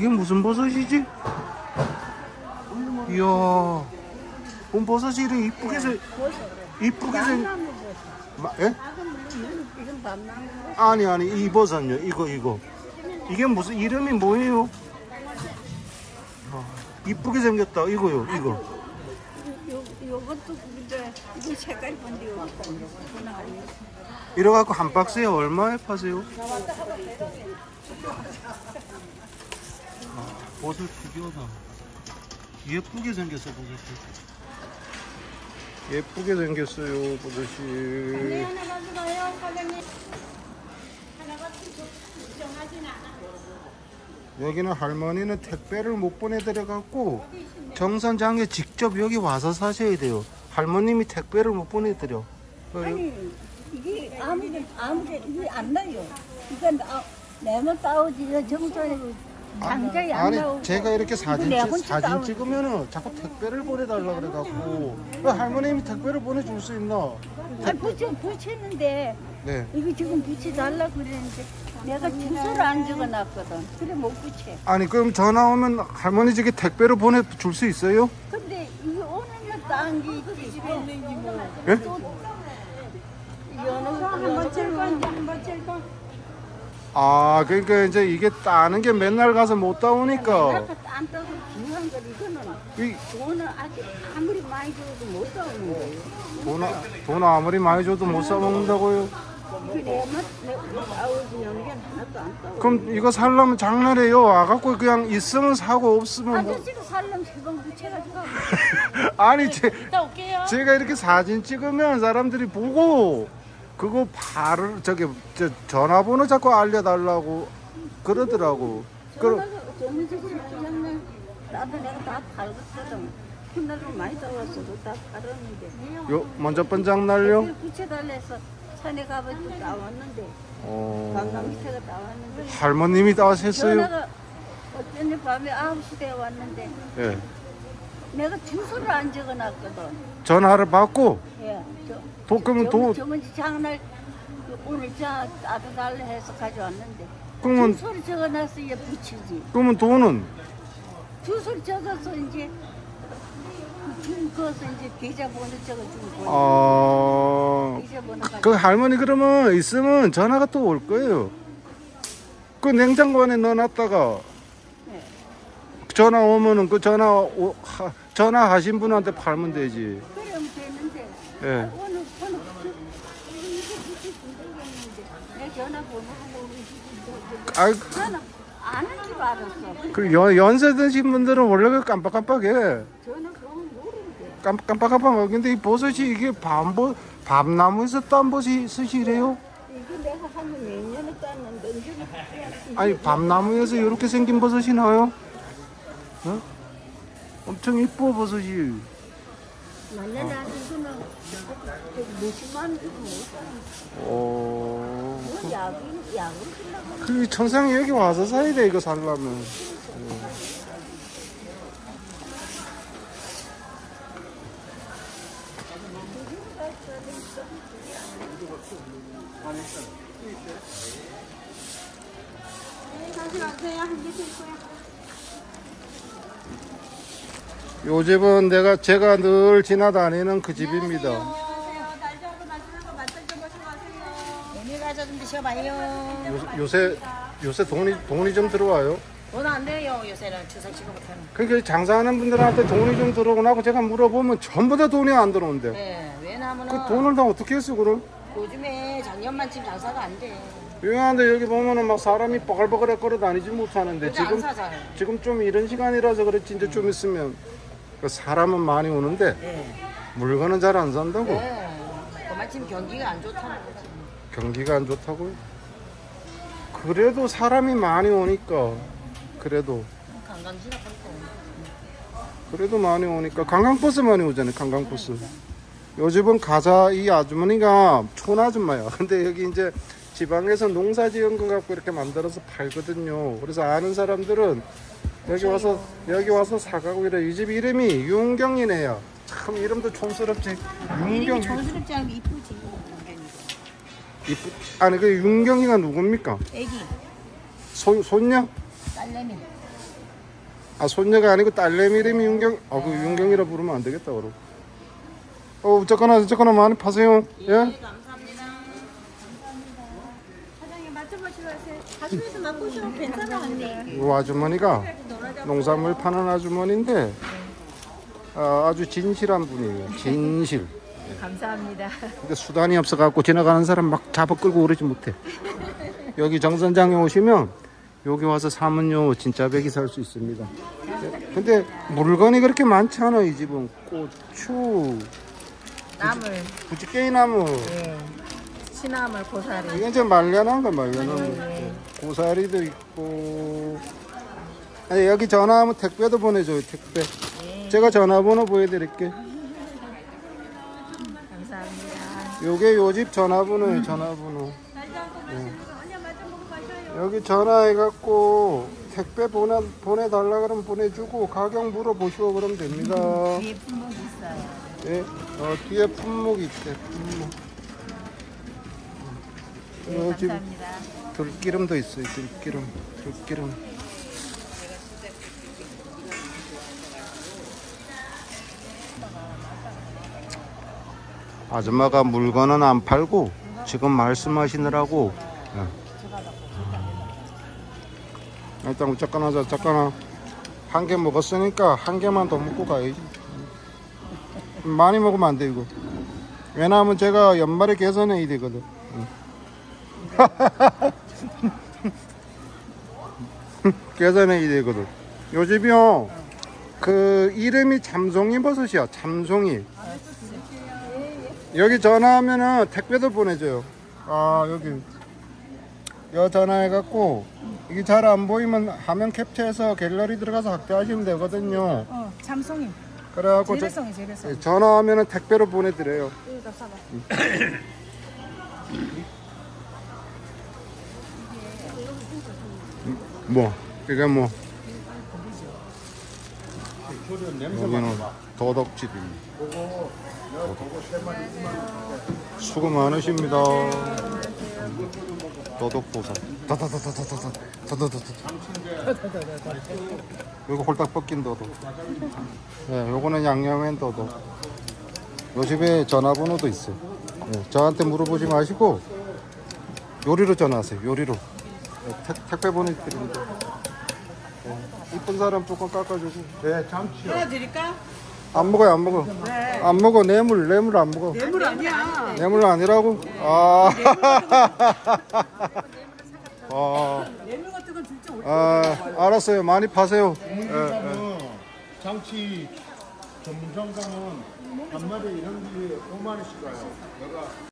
그게 무슨 버섯이지? 이야, 버섯이 이렇게 이쁘게 예? 아니 이 버섯요. 이거 이게 무슨 이름이 뭐예요? 이쁘게 생겼다. 이거요. 이거. 요것도 이제 이거 색깔 본데요. 이래 갖고 한 박스에 얼마에 파세요? 버섯 특이하다. 예쁘게 생겼어 버섯이. 예쁘게 생겼어요 버섯이. 하나 가져가요 사장님. 하나가 정하진 않아. 여기는 할머니는 택배를 못 보내드려 갖고 정선장에 직접 여기 와서 사셔야 돼요. 할머님이 택배를 못 보내드려. 아니 이게 아무데 이게 안 나요. 이건 내만 따오지 정선에 당장이 안 아니 나오고. 제가 이렇게 사진 따오지. 찍으면은 자꾸 택배를 보내달라 그래갖고 할머님이 택배를 보내줄 수 있나? 아니 붙였는데 네. 이거 지금 붙여달라 그랬는데 내가 주소를 안 적어놨거든. 그래 못 붙여. 아니 그럼 전화 오면 할머니 집에 택배를 보내줄 수 있어요? 근데 이게 오늘 날 딴 게 있지 지금. 예? 아 그러니까 이제 이게 따는 게 맨날 가서 못 따오니까 안 따서 중요한 건 이거는 이 돈을 아무리 많이 줘도 못 따오는 거예요. 돈 아무리 많이 줘도 못 사 먹는다고요? 내가 따오지 여는 게 하나도 안 따오. 그럼 이거 살려면 장날에요 와갖고 그냥 있으면 사고 없으면 뭐 아저씨가 살려면 세번 붙여가지고. 아니 이따 올게요. 제가 이렇게 사진 찍으면 사람들이 보고 그거 바로 저 전화번호 자꾸 알려달라고 그러더라고. 전화가 전화주시면 나도 내가 다 팔거든. 그날로 많이 따왔어도 다 팔았는데. 요 먼저 번장 날요? 붙여달라 해서 산에 가봐도 나왔는데. 강남 밑에가 나왔는데. 할머님이 따셨어요? 전화가 어쩐지 밤에 9시 돼 왔는데. 예. 내가 주소를 안 적어놨거든. 전화를 받고 예. 그러면 저번 장날 오늘 따뜻달래 해서 가져왔는데. 그러면 주소를 적어놨어 얘 붙이지. 그러면 돈은 주소를 적어서 이제 거기서 이제 계좌번호 적어주고. 계좌번호 그 할머니 그러면 있으면 전화가 또 올 거예요. 그 냉장고 안에 넣어놨다가 네. 전화 오면은 그 전화하신 분한테 팔면 되지. 그러면 되는데. 예. 오늘 이거 붙여준다고 했는데 내 전화번호하고 전화 아는 줄 알았어. 그 연세 드신 분들은 원래 그 깜빡깜빡해. 전화번호 모르는데. 깜빡깜빡. 근데 이 버섯이 이게 밤나무에서 딴 버섯이래요? 이거 내가 한몇 년에 땄는데 아니 밤나무에서 이렇게 생긴 버섯이 나와요? 어? 엄청 이뻐 버섯이. 만년에 이거는 몇십만 원 주고 못 사. 약은 쓰려고. 그 천상에 여기 와서 사야 돼 이거 살려면. 요 집은 제가 늘 지나다니는 그 집입니다. 오늘 가서 좀 드셔봐요. 요새 돈이 좀 들어와요. 돈 안 돼요 요새는 추석 지금부터는. 그러니까 장사하는 분들한테 돈이 좀 들어오고 나고 제가 물어보면 전부 다 돈이 안 들어온대. 네, 왜냐하면 그 돈을 다 어떻게 했어 그럼? 요즘에 작년만 지금 장사가 안 돼. 유명한데 여기 보면은 막 사람이 뻐글뻐글 걸어 다니지 못하는데 안 사잖아요. 지금 좀 이런 시간이라서 그렇지 이제 좀 있으면 그 사람은 많이 오는데 네. 물건은 잘 안 산다고. 네. 그만큼 경기가 안 좋다는 거지. 경기가 안 좋다고요? 그래도 사람이 많이 오니까 그래도 관광지나 그래도 많이 오니까 관광버스 많이 오잖아요. 관광버스. 요 집은 가자 이 아주머니가 촌아줌마야. 근데 여기 이제 지방에서 농사 지은 거 갖고 이렇게 만들어서 팔거든요. 그래서 아는 사람들은 여기 와서 사가고 이래. 이 집 이름이 윤경이네요. 참 이름도 촌스럽지. 윤경. 촌스럽지 않고 이쁘지. 아니 그 윤경이가 누굽니까? 애기. 손녀? 딸내미. 아, 손녀가 아니고 딸내미 이름이 윤경. 그 윤경이라 부르면 안 되겠다 그럼. 어쨌거나 많이 파세요. 예? 감사합니다. 사장님 맞춰보시고 하세요. 가슴에서 맛보시면 괜찮아 언니. 이 아주머니가 농산물 파는 아주머니인데 아주 진실한 분이에요. 진실. 감사합니다. 근데 수단이 없어갖고 지나가는 사람 막 잡아 끌고 오르지 못해. 여기 정선장에 오시면 여기 와서 사면요 진짜 배기 살 수 있습니다. 근데 물건이 그렇게 많지 않아. 이 집은 고추, 나물, 부지개나무, 예. 시나물, 고사리. 이건 이제 말려놓은 거 말려놓은 거. 고사리도 있고. 아니, 여기 전화하면 택배도 보내줘요. 택배. 제가 전화번호 보여드릴게. 감사합니다. 요게 요 집 전화번호예요. 전화번호. 여기 전화해갖고 택배 보내달라 그러면 보내주고 가격 물어보시고 그러면 됩니다. 뒤에 품목 있어요. 예, 뒤에 품목이 있대. 품목. 네, 요 집 감사합니다. 들기름도 있어요. 들기름. 아줌마가 물건은 안 팔고 지금 말씀하시느라고. 일단 잠깐만 한 개 먹었으니까 한 개만 더 먹고 가야지. 많이 먹으면 안 돼 이거. 왜냐하면 제가 연말에 계산해야 되거든. 계산해야 되거든. 요 집이요 그 이름이 참송이 버섯이야. 참송이. 여기 전화하면은 택배도 보내줘요. 여기 전화해갖고 이게 잘 안 보이면 화면 캡처해서 갤러리 들어가서 확대하시면 되거든요. 참송이. 그래갖고 재배송이. 전화하면은 택배로 보내드려요. 이게 뭐? 여기는 도덕집입니다. 수고 많으십니다. 도덕도사. 이거 홀딱 벗긴 도덕. 네, 요거는 양념엔 도덕. 요 집에 전화번호도 있어요. 네, 저한테 물어보지 마시고 요리로 전화하세요. 요리로. 택배 보내드립니다. 이쁜 사람 조금 깎아주고. 네, 참치요. 하나 드릴까? 안 먹어요. 네. 안 먹어. 뇌물 안 먹어. 뇌물 아니야. 뇌물 아니라고? 뇌물 같은 건 진짜 올려. 알았어요. 많이 파세요. 장치 전문점가는 한 마리 이런 게 5만 원씩 가요.